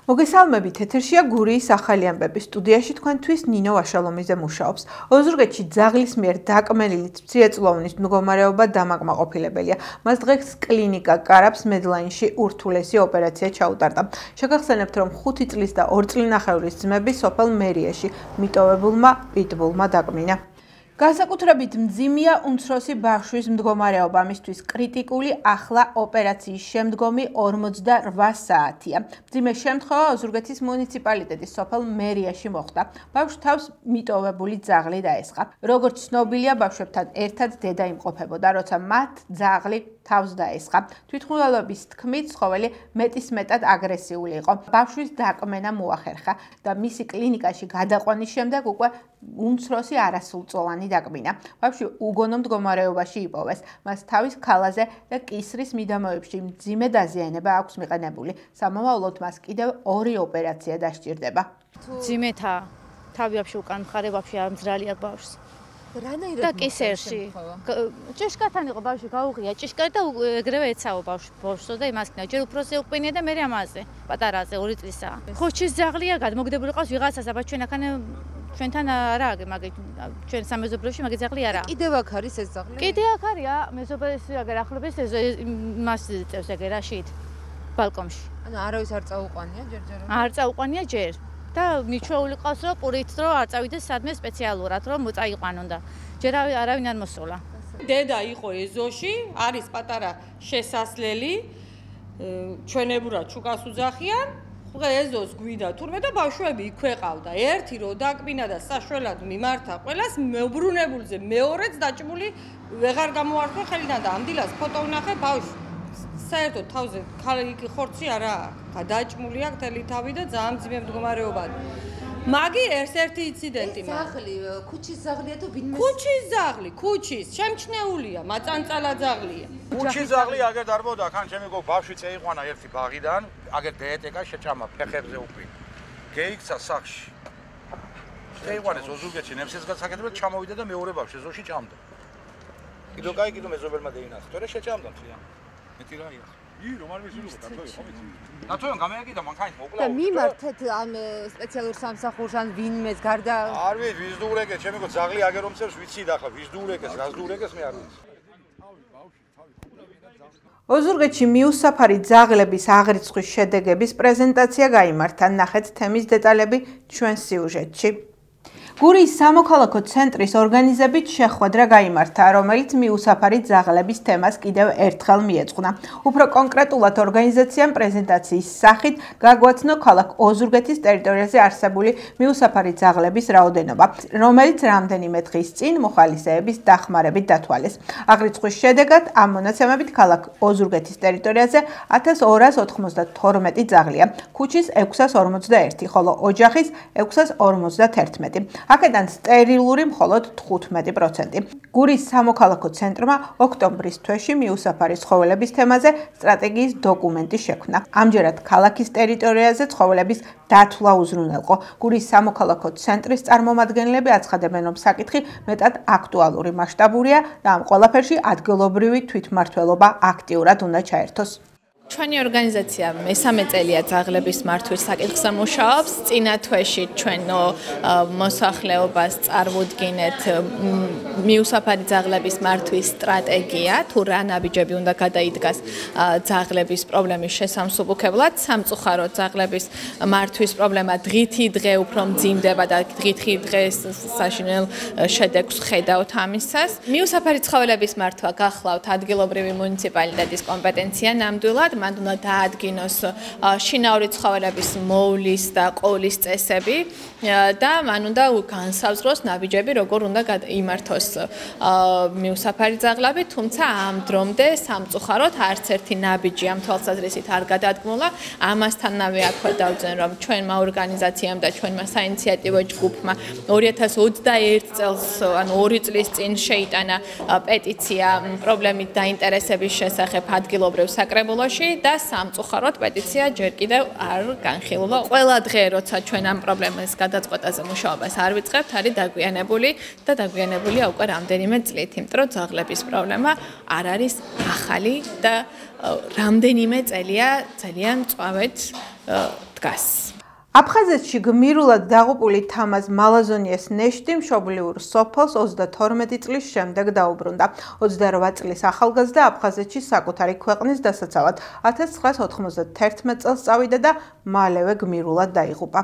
მოგესალმებით, ეთერშია გურიის ახალი ამბები. სტუდიაში თქვენთვის ნინო ვაშალომიძე მუშაობს. ოზურგეთში ძაღლის მიერ დაკმენილი მცირეწლოვნის მდგომარეობა დამაკმაყოფილებელია. მას დღეს კლინიკა კარაფს მედლაინში ურთულესი ოპერაცია ჩაუტარდა. შეგახსენებთ, რომ 5 წლის და 2 წლინახევრის ძმები სოფელ მერიაში მიტოვებულმა პიტბულმა დაკმინა. განსაკუთრებით მძიმეა უმცროსი ბავშვის მდგომარეობა, მისთვის კრიტიკული ახლა ოპერაციის შემდგომი 48 საათია. მძიმე შემთხვევა ოზურგეთის მუნიციპალიტეტის სოფელ მერიაში მოხდა. ბავშვს თავს მიტოვებული ძაღლი დაესხა. როგორც ცნობილია, ბავშვებთან ერთად დედა იმყოფებოდა, როცა მათ ძაღლი თავს დაესხა. თვითმკვლელობის თქმით, ცხოველი მეტისმეტად აგრესიული იყო. ბავშვის დაკმენა მოახერხა და მისი კლინიკაში გადაყვანის შემდეგ უკვე უმცროსი არასრულწლოვანი დაკმინა. ბავშვი უგონო მდგომარეობაში იპოვეს. მას თავის ქალაზე და კისრის მიდამოებში მძიმე დაზიანება აქვს მიყენებული. სამომავლოდ მას კიდევ 2 ოპერაცია დასჭირდება. ძიმეთა თავი ვაფშე უკან მხარე ვაფშე არ მძრალია ბავშვს. და კისერში. ჭიშკართან იყო ბავშვი გაუღია. ჭიშკარი და ეგრევე ეცაო ბავშვს და იმას ქნა. ჯერ უფროსზე უყენია და მე ამაზე. პატარაზე 2 წლისაა. ხოჩის ძაღლია გადმოგდებული ყავს ვიღაცას, აბა ჩვენ აქ ჩვენთან არა მაგ ჩვენ სამეზობლოში მაგ ძაღლი არა. კიდევ აქ არის ეს ძაღლი? კიდევ აქ არის, მეზობლის აგერ ახლობის მას წევს ეგ რაშით ბალკონში. ანუ არავის არ წაუყვანია ჯერჯერობით? არ წაუყვანია ჯერ. და მიჩვეული ყავს რომ პურით რომ არ წავიდეს სადმე სპეციალურად რომ მოწაიყვანონ და ჯერ არავინ არ მოსულა. დედა იყო ეზოში, არის პატარა შესასვლელი, ჩვენებურად ჩუკას უძახიან, ეზოს გვიდა თურმე და ბავშვები იქვე ყავდა. ერთი რო დაკმინა და საშველად მიმართა ყველას, მეუბრუნებულზე მეორეც დაჭმული ვეღარ გამოართვა ხელიდან და ამდილას ფოტო ვნახე ბავშვს. საერთოდ თავზე ხორცი არა აქვს. გადაჭმული აქვს თელი თავი და ძალიან მძიმე მდგომარეობაა. მაგი ერთ-ერთი ინციდენტი მაქვს. ძაღლი, ქუჩის ძაღლია თუ ვინმე? ქუჩის ძაღლი, ქუჩის, შემჩნეულია, მაწანწალა ძაღლია. ქუჩის ძაღლი აგერ დარბოდა, ხან ჩემი გოგ ბავშვი წეიყვანა ერთი ბაღიდან, აგერ დეეტეკა შეჭამა ფეხებზე უკვე. გეიქცა სახში. წეიყვანეს ოზურგეთში ნემსეს გასაკეთებლად ჩამოვიდა და მეორე ბავშვი ეზოში ჭამდა. კიდო კაი, კიდო მეზობელმა დაინახა. თორე შეჭამდა მთლიან. მეტი რა იყო? რომ არ მისულიყო დათოი ხომ იცი? დათოი გამეაკიდა მანქანით მოკლა. და მიმართეთ ამ სპეციალურ სამსახურს ან ვინმეს გარდა არ ვიცი, ვის დურეკეს, ჩემი გოგ ძაღლი აგერ ომცევს ვიცი და ახლა ვის დურეკეს, რას დურეკეს მე არ ვიცი. ოზურგეთში მიუსაფარი ძაღლების აღრიცხვის შედეგების პრეზენტაცია გაიმართა. ნახეთ თემის დეტალები ჩვენ სიუჟეტში. გურიის სამოქალაქო ცენტრის ორგანიზებით შეხვედრა გაიმართა, რომელიც მიუსაფარი ძაღლების თემას კიდევ ერთხელ მიეძღვნა. უფრო კონკრეტულად ორგანიზაციამ პრეზენტაციის სახით გაგვაცნო ქალაქ ოზურგეთის ტერიტორიაზე არსებული მიუსაფარი ძაღლების რაოდენობა, რომელიც რამდენიმე დღის წინ მოხალისეების დახმარებით დათვალეს. აღრიცხვის შედეგად ამ მონაცემებით ქალაქ ოზურგეთის ტერიტორიაზე 1292 ძაღლია, ქუჩის 641, ხოლო ოჯახის 651. აქედან სტერილური მხოლოდ 15%. გურიის სამოქალაქო ცენტრმა ოქტომბრის თვეში მიუსაფარი ცხოველების თემაზე სტრატეგიის დოკუმენტი შექმნა. ამჯერად ქალაქის ტერიტორიაზე ცხოველების დათვლა უზრუნველყო. გურიის სამოქალაქო ცენტრის წარმომადგენლები აცხადებენ, რომ საკითხი მეტად აქტუალური, მასშტაბურია და ამ ყველაფერში ადგილობრივი თვითმმართველობა აქტიურად უნდა ჩაერთოს. ჩვენი ორგანიზაცია მესამე წელია ძაღლების მართვის საკითხზე მუშაობს. წინა თვეში ჩვენ მოსახლეობას წარმოუდგინეთ მიუსაფარი ძაღლების მართვის სტრატეგია, თუ რა ნაბიჯები უნდა გადაიდგას ძაღლების პრობლემის შესამსუბუქებლად. სამწუხაროდ ძაღლების მართვის პრობლემა დღითი დღე უფრო მძიმდება და დღითი დღე საშინელ შედეგს ხედავთ ამისას. მიუსაფარი ცხოველების მართვა გახლავთ ადგილობრივი მუნიციპალიტეტის კომპეტენცია ნამდვილად. მან უნდა დაადგინოს შინაური ცხოველების მოვლის და ყოლის წესები და მან უნდა განსაზღვროს ნაბიჯები, როგორ უნდა იმართოს მიუსაფარი ძაღლები, თუმცა ამ დრომდე სამწუხაროდ არც ერთი ნაბიჯი ამ თვალსაზრისით არ გადადგმულა. ამასთანავე აქვე დავძენ, რომ ჩვენმა ორგანიზაციამ და ჩვენმა საინიციატივო ჯგუფმა 2021 წელს, ანუ 2 წლის წინ შეიტანა პეტიცია პრობლემით დაინტერესების შესახებ ადგილობრივ საკრებულოში. თვეში და სამწუხაროდ პეტიცია ჯერ კიდევ არ განხილვა. ყველა დღე როცა ჩვენ ამ პრობლემის გადაწყვეტაზე მუშაობას არ ვიწყებთ, არის დაგვიანებული და დაგვიანებულია უკვე რამდენიმე წლით, იმიტომ რომ ძაღლების პრობლემა არ არის ახალი და რამდენიმე წელია ძალიან მწვავედ დგას. აფხაზეთში გმირულად დაღუპული თამაზ მალაზონიას ნეშტი მშობლიურ სოფელს 32 წლის შემდეგ დაუბრუნდა. 28 წლის ახალგაზრდა აფხაზეთში საკუთარი ქვეყნის დასაცავად 1991 წელს წავიდა და მალევე გმირულად დაიღუპა.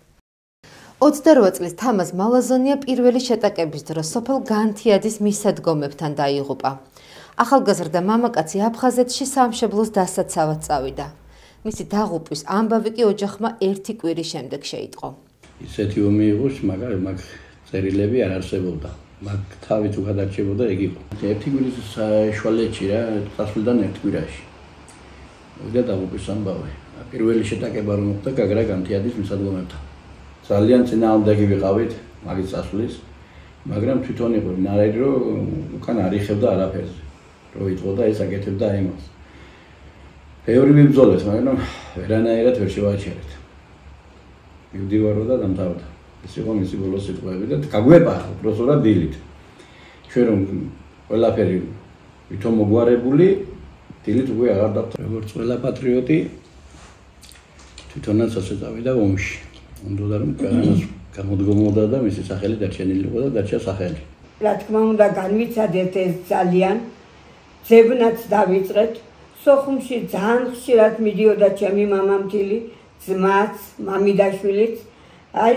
28 წლის თამაზ მალაზონია პირველი შეტაკების დროს სოფელ განთიადის მისადგომებთან დაიღუპა. ახალგაზრდა მამაკაცი აფხაზეთში სამშობლოს დასაცავად წავიდა. მისი დაღუპვის ამბავი კი ოჯახმა ერთი კვირის შემდეგ შეიტყო. ისეთი ომი იყო, მაგრამ მაგ წერილები არ არსებობდა. მაგ თავით თუ გადარჩებოდა ეგ იყო. ერთი კვირის საშუალეთში რა, წასვლიდან ერთ კვირაში. მოვიდა დაღუპვის ამბავი. პირველი შეტაკება რომ მოხდა გაგრა განთიადის მისადგომებთან. ძალიან წინააღმდეგი ვიყავით მაგის წასვლის, მაგრამ თვითონ იყო ნარადი რომ უკან არ იხებდა არაფერზე. რო იტყოდა და ეს აკეთებდა იმას. ბევრი ვიბრძოლეთ, მაგრამ ვერანაირად ვერ შევაჩერეთ. მივდივარო და დამთავრდა. ეს იყო მისი ბოლოს სიტყვები და გაგვეპარა უბრალოდ დილით. ჩვენ რომ ყველაფერი ვითომ მოგვარებული, დილით უკვე აღარ დავთ. როგორც ყველა პატრიოტი თვითონაც ასე წავიდა ომში. უნდა რომ ქვეყანას გამოდგომოდა და მისი სახელი დარჩენილიყო და დარჩა სახელი. რა თქმა უნდა, განვიცადეთ ეს ძალიან. ძებნაც დავიწყეთ. სოხუმში ძალიან ხშირად მიდიოდა ჩემი მამამთილი, ძმაც, მამიდაშვილიც. აი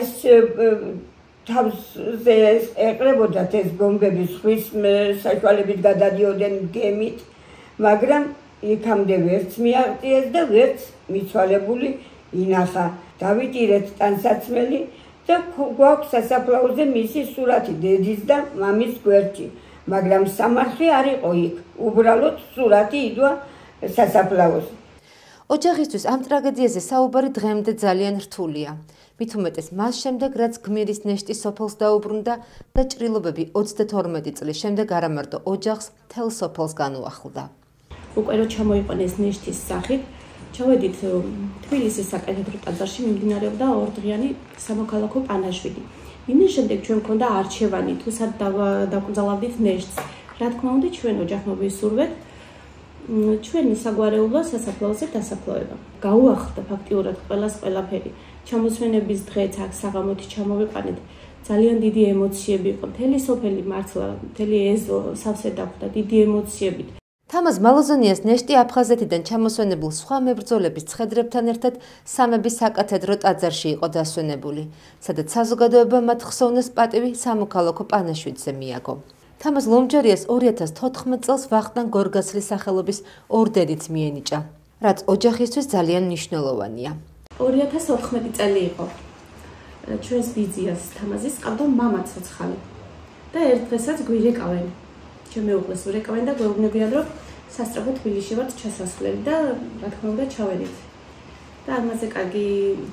თავზე ეყრებოდათ ეს ბომბები ხვის საშუალებით გადადიოდნენ გემით, მაგრამ იქამდე ვერც მიაღწიეს და ვერც მიცვალებული ინახა. დავიტირეთ ტანსაცმელი და გვაქვს სასაფლაოზე მისი სურათი დედის და მამის გვერდში, მაგრამ სამარხი არ იყო იქ. უბრალოდ სურათი იდვა სასაფლაოზე. ოჯახისთვის ამ ტრაგედიაზე საუბარი დღემდე ძალიან რთულია. მით უმეტეს მას შემდეგ, რაც გმირის ნეშტი სოფელს დაუბრუნდა და ჭრილობები 22 წლის შემდეგ არა მარტო ოჯახს, მთელ სოფელს განუახლდა. უკვე რო ჩამოიყვანეს ნეშტის სახით, ჩავედით თბილისის საკათედრო ტაძარში მიმდინარეობდა ორდღიანი სამოქალაქო პანაშვიდი. იმის შემდეგ ჩვენ მქონდა არჩევანი, თუ სად დაკრძალავდით ნეშტს. რა თქმა უნდა, ჩვენ ოჯახმა ვისურვეთ ჩვენი საგვარეულო სასაფლაოზე დასაფლავება. გაუახლდა ფაქტიურად ყველას ყველაფერი. ჩამოსვენების დღეც აქ საღამოთი ჩამოვიყვანეთ. ძალიან დიდი ემოციები იყო. მთელი სოფელი მართლა, მთელი ეზო სავსე დახვდა დიდი ემოციებით. თამაზ მალაზონიას ნეშტი აფხაზეთიდან ჩამოსვენებულ სხვა მებრძოლების ცხედრებთან ერთად სამების საკათედრო ტაძარში იყო დასვენებული, სადაც საზოგადოებამ მათ ხსოვნას პატივი სამოქალაქო პანაშვიდზე მიაგო. თამაზ ლომჯარიას 2014 წელს ვახტანგ გორგასლის სახელობის ორდენიც მიენიჭა, რაც ოჯახისთვის ძალიან მნიშვნელოვანია. 2014 წელი იყო. ჩვენს ბიძიას თამაზის ყავდა მამა ცოცხალი და ერთ დღესაც გვირეკავენ. ჩემი უღლეს ვირეკავენ და გვეუბნებიან, რომ სასწრაფო თბილისში ვართ ჩასასვლელი და რა თქმა უნდა ჩავედით. და ამაზე კარგი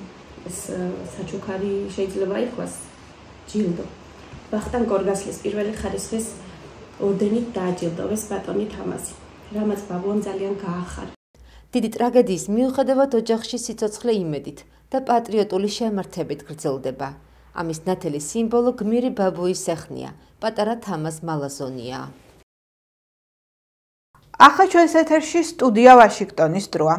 საჩუქარი შეიძლება იყოს ჯილდო. ვახტანგ გორგასლის პირველი ხარისხის ორდენით დააჯილდოვეს ბატონი თამაზი, რამაც ბაბუამ ძალიან გაახარა. დიდი ტრაგედიის მიუხედავად ოჯახში სიცოცხლე იმედით და პატრიოტული შემართებით გრძელდება. ამის ნათელი სიმბოლო გმირი ბაბუის სეხნია, პატარა თამაზ მალაზონია. ახლა ჩვენს ეთერში სტუდია ვაშინგტონის დროა.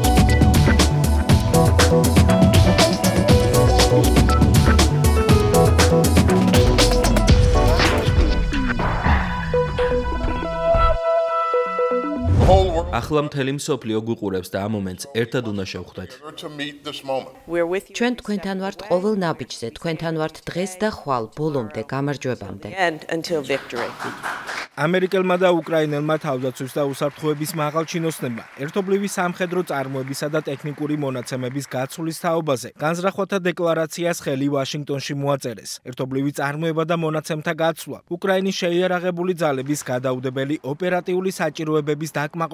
ახლა მთელი მსოფლიო გუყურებს და ამ მომენტს ერთად უნდა შევხვდეთ. ჩვენ თქვენთან ვართ ყოველ ნაბიჯზე, თქვენთან ვართ დღეს და ხვალ, ბოლომდე, გამარჯვებამდე. ამერიკელმა და უკრაინელმა თავდაცვის და უსაფრთხოების მაღალჩინოსნებმა ერთობლივი სამხედრო წარმოებისა და ტექნიკური მონაცემების გაცვლის თაობაზე განზრახვათა დეკლარაციას ხელი ვაშინგტონში მოაწერეს. ერთობლივი წარმოება და მონაცემთა გაცვლა უკრაინის შეიარაღებული ძალების გადაუდებელი ოპერატიული საჭიროებების დაკმაყოფილებას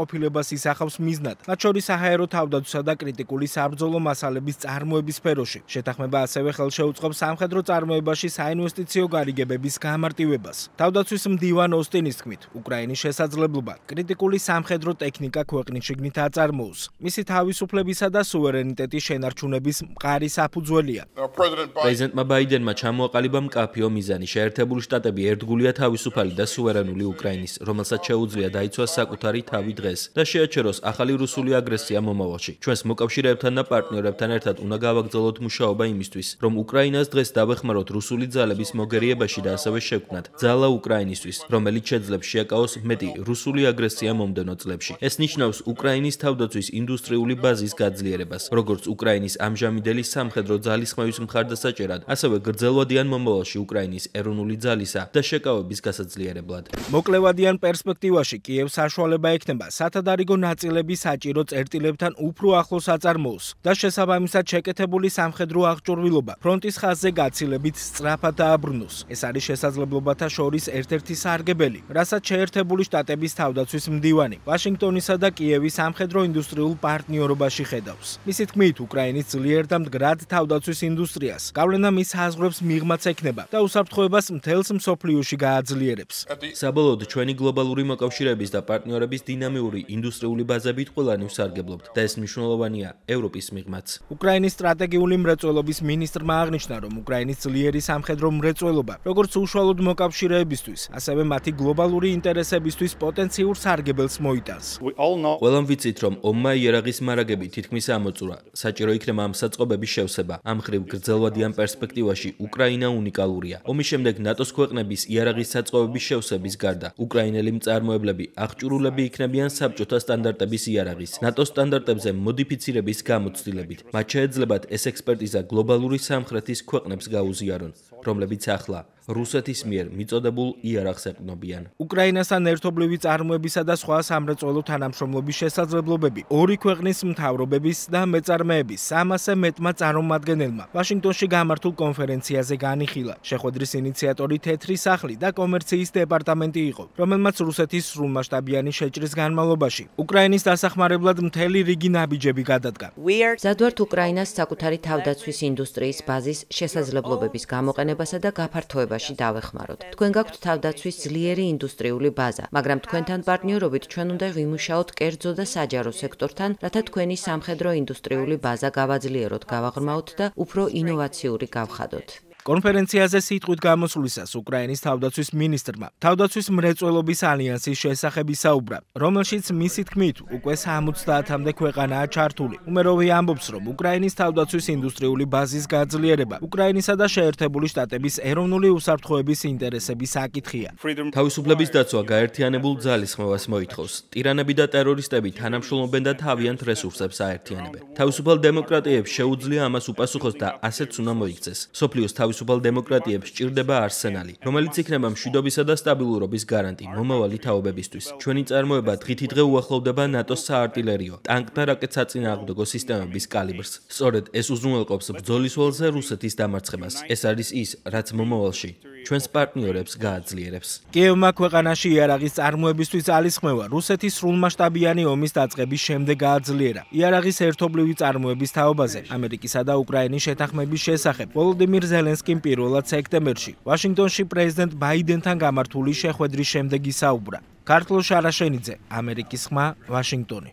განვითარებას ისახავს მიზნად, მათ შორის საჰაერო თავდაცვისა და კრიტიკული საბრძოლო მასალების წარმოების სფეროში. შეთანხმება ასევე ხელშეუწყობს სამხედრო წარმოებაში საინვესტიციო გარიგებების გამარტივებას. თავდაცვის მდივან ოსტინის თქმით, უკრაინის შესაძლებლობა კრიტიკული სამხედრო ტექნიკა ქვეყნის შიგნით აწარმოოს. მისი თავისუფლებისა და სუვერენიტეტის შენარჩუნების მყარი საფუძველია. პრეზიდენტმა ბაიდენმა ჩამოაყალიბა მკაფიო მიზანი. შეერთებული შტატები ერთგულია თავისუფალი და სუვერენული უკრაინის, რომელსაც შეუძლია დაიცვას საკუთარი თავი დღეს და შეაჩეროს ახალი რუსული აგრესია მომავალში. ჩვენს მოკავშირეებთან და პარტნიორებთან ერთად უნდა გავაგრძელოთ მუშაობა იმისთვის, რომ უკრაინას დღეს დავეხმაროთ რუსული ძალების მოგერიებაში და ასევე შევქმნათ ძალა უკრაინისთვის, რომელიც შეძლებს შეაკავოს მეტი რუსული აგრესია მომდევნო წლებში. ეს ნიშნავს უკრაინის თავდაცვის ინდუსტრიული ბაზის გაძლიერებას, როგორც უკრაინის ამჟამინდელი სამხედრო ძალისხმევის მხარდასაჭერად, ასევე გრძელვადიან მომავალში უკრაინის ეროვნული ძალისა და შეკავების გასაძლიერებლად. მოკლევადიან პერსპექტივაში კიევს საშუალება ექნება სათადარიგო ნაწილების საჭირო წერტილებთან უფრო ახლოს აწარმოოს და შესაბამისად შეკეთებული სამხედრო აღჭურვილობა ფრონტის ხაზზე გაცილებით სწრაფად დააბრუნოს. ეს არის შესაძლებლობათა შორის ერთ-ერთი სარგებელი, რასაც შეერთებული შტატების თავდაცვის მდივანი ვაშინგტონისა და კიევის სამხედრო ინდუსტრიულ პარტნიორობაში ხედავს. მისი თქმით, უკრაინის ძლიერ და მდგრად თავდაცვის ინდუსტრიას გავლენა მის საზღვრებს მიღმაც ექნება და უსაფრთხოებას მთელს მსოფლიოში გააძლიერებს. საბოლოოდ ჩვენი გლობალური მოკავშირეების და პარტნიორების დინამიური ინდუსტრიული ბაზებით ყველანი ვსარგებლობთ და ეს მნიშვნელოვანია ევროპის მიღმაც. უკრაინის სტრატეგიული მრეწველობის მინისტრმა აღნიშნა, რომ უკრაინის ძლიერი სამხედრო მრეწველობა, როგორც უშუალოდ მოკავშირეებისთვის, ასევე მათი გლობალური ინტერესებისთვის პოტენციურ სარგებელს მოიტანს. ყველამ ვიცით, რომ ომმა იერაღის მარაგები თითქმის ამოწურა. საჭირო იქნება ამ საწყობების შევსება. ამ ხრივ გრძელვადიან პერსპექტივაში უკრაინა უნიკალურია. ომის შემდეგ ნატოს ქვეყნების იერაღის საწყობების შევსების გარდა, უკრაინელი მწარმოებლები აღჭურულები იქნებიან საბჭოთა სტანდარტების იერაღის, ნატოს სტანდარტებზე მოდიფიცირების გამოცდილებით. მათ შეეძლებათ ეს ექსპერტიზა გლობალური სამხრეთის ქვეყნებს გაუზიარონ, რომლებიც ახლა რუსეთის მიერ მიწოდებულ იარაღს ეყრდნობიან. უკრაინასთან ერთობლივი წარმოებისა და სხვა სამრეწველო თანამშრომლობის შესაძლებლობები ორი ქვეყნის მთავრობების და მეწარმეების 300-ზე მეტმა წარმომადგენელმა ვაშინგტონში გამართულ კონფერენციაზე განიხილა. შეხვედრის ინიციატორი თეთრი სახლი და კომერციის დეპარტამენტი იყო, რომელმაც რუსეთის სრულმასშტაბიანი შეჭრის განმავლობაში უკრაინის დასახმარებლად მთელი რიგი ნაბიჯები გადადგა. მზადვართ უკრაინას საკუთარი თავდაცვის ინდუსტრიის ბაზის შესაძლებლობების გამოყენებასა და გაფართოებაში დავეხმაროთ. თქვენ გაქვთ თავდაცვის ძლიერი ინდუსტრიული ბაზა, მაგრამ თქვენთან პარტნიორობით ჩვენ უნდა ვიმუშაოთ კერძო და საჯარო სექტორთან, რათა თქვენი სამხედრო ინდუსტრიული ბაზა გავაძლიეროთ, გავაღრმავოთ და უფრო ინოვაციური გავხადოთ. კონფერენციაზე სიტყვით გამოსვლისას უკრაინის თავდაცვის მინისტრმა თავდაცვის მრეწველობის ალიანსის შესახებ ისაუბრა, რომელშიც მისი თქმით უკვე 70-მდე ქვეყანაა ჩართული. უმეროვი ამბობს, რომ უკრაინის თავდაცვის ინდუსტრიული ბაზის გაძლიერება უკრაინისა და შეერთებული შტატების ეროვნული უსაფრთხოების ინტერესების საკითხია. თავისუფლების დაცვა გაერთიანებულ ძალისხმევას მოითხოვს. ტირანები და ტერორისტები თანამშრომლობენ და თავიანთ რესურსებს აერთიანებენ. თავისუფალ დემოკრატიებს შეუძლია ამას უპასუხოს და ასეც უნდა მოიქცეს. სოფლიოს თავისუფალ დემოკრატიებს სჭირდება არსენალი, რომელიც იქნება მშვიდობისა და სტაბილურობის გარანტი მომავალი თაობებისთვის. ჩვენი წარმოება დღითიდღე უახლოვდება ნატოს საარტილერიო, ტანკთა რაკეტსაწინააღმდეგო სისტემების კალიბრს. სწორედ ეს უზრუნველყოფს ბრძოლის ველზე რუსეთის დამარცხებას. ეს არის ის, რაც მომავალში ჩვენს პარტნიორებს გააძლიერებს. კიევმა ქვეყანაში იარაღის წარმოებისთვის ძალისხმევა რუსეთის სრულმასშტაბიანი ომის დაწყების შემდეგ გააძლიერა. იარაღის ერთობლივი წარმოების თაობაზე ამერიკისა და უკრაინის შეთანხმების შესახებ ვოლოდიმირ ზელენსკიმ პირველად სექტემბერში ვაშინგტონში პრეზიდენტ ბაიდენთან გამართული შეხვედრის შემდეგ ისაუბრა. ქართლო შარაშენიძე, ამერიკის ხმა, ვაშინგტონი.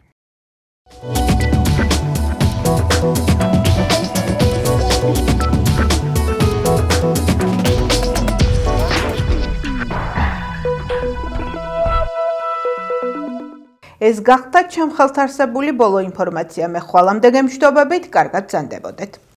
ეს გახდა ჩემ ხელთ არსებული ბოლო ინფორმაცია. მე ხვალამდე გემშვიდობებით, კარგად ზანდებოდეთ.